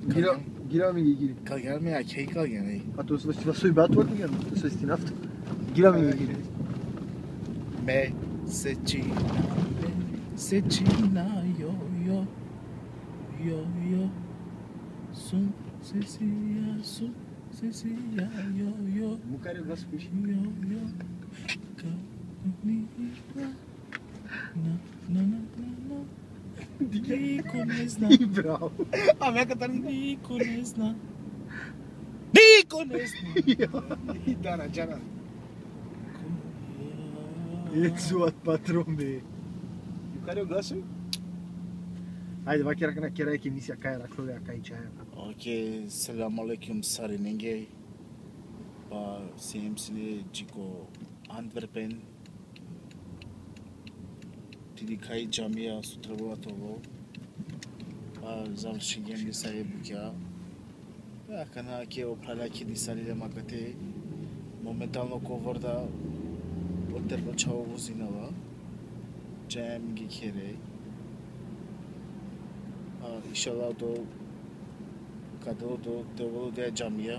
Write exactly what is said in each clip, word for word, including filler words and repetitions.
Gira, gira mi giri. Kalgan mi akey kalgan ey. A to se stiva sui bat vart igen. To se sti naft. Gira mi giri. Me seçina me seçina yo yo yo yo sun sesi ya sun sesi ya yo yo Mukare glas pish. yo yo na na na na na Niko ne zna. Bravo. A mea că tare Niko ne zna. Niko ne zna. Dana, Jana. Exuat patron be. Mukare glasu? Haydi bak yarakana kera ki nisya kaya rakloya kaya çaya. Ok, selamünaleyküm Sarinenge. Pa semsine Chico Antwerpen. Tidikay Jamia Sutravotovo. Pa završenjem lisaje Bukja. Pa kana ke opralaki lisalile magate. Momentalno kovorda Oterba čao vozinala. Jam gikere. İnşallah do kadro do devolu de Jamia.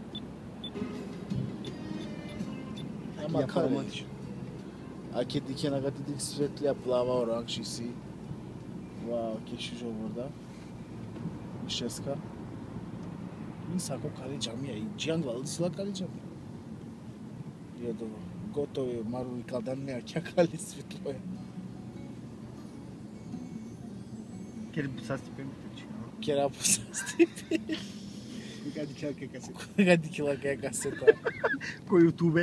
Ama kare. Aqui de que na gata de svetli aplava orang şisi. Wow, keşiş orada. Şeska. Nisako kare Jamia. Jangval sila kare Jamia. Ya do gotovi maru kaldan ne akya kale svetloja. Kjer bi sasti pemi tiči. Kjer apostasti. Mika dikela ke kaseta. Mika dikela ke kaseta. Ko YouTube.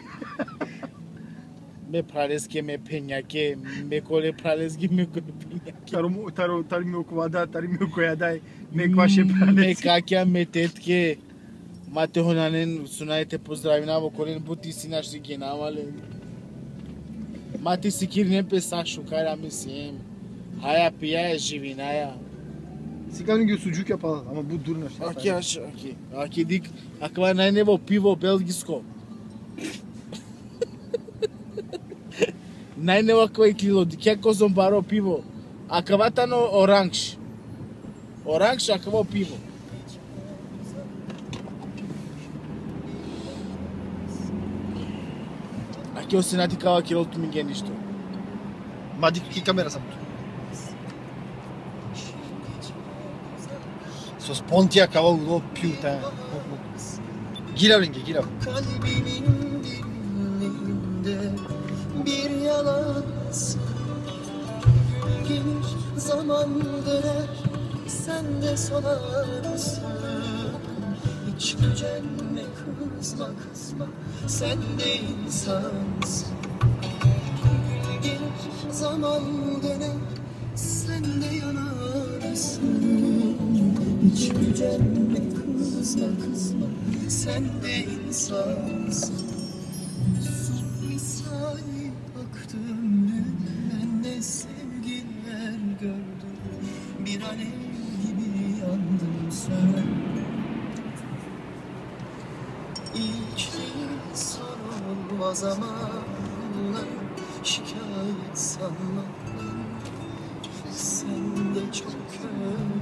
Me praleske me penjake, me kole praleski me kole penjake. Taro taro tari mi okuvada, tari mi okuyadai. Me kvaše praleski. Me kakja me tetke. Mate honanen sunajte pozdravljamo kolen buti si naši genavale. Mate sikirne pesašu kara mislim. Haya piya jivinaya. Sigaranın gibi sucuk yapalım ama bu durun aşağı. Aki aç, aki. Aki dik. Akva najnevo pivo belgijsko. Najnevo koje kilo, dikjako sam baro pivo. Akavatano oranž. Oranž akvo pivo. Aki osinati kao kilo tu mi geništo. Madik ki kamera sam tu. Sos pontia kava ulo piuta. Gira rengi gira. Kalbimin dibinde bir yalansın. Gelir zaman döner sen de solarsın. Hiç gücenme kızma kızma sen de insansın. Gelir zaman döner sen de yanarsın. Hiç gücenme kızma kızma sen de insansın. Son misali baktım ömrümden ne sevgiler gördüm. Bir alev gibi yandım söndüm. İlk değil son olmaz ama bunlar şikayet sanma. Sen de çok öyle.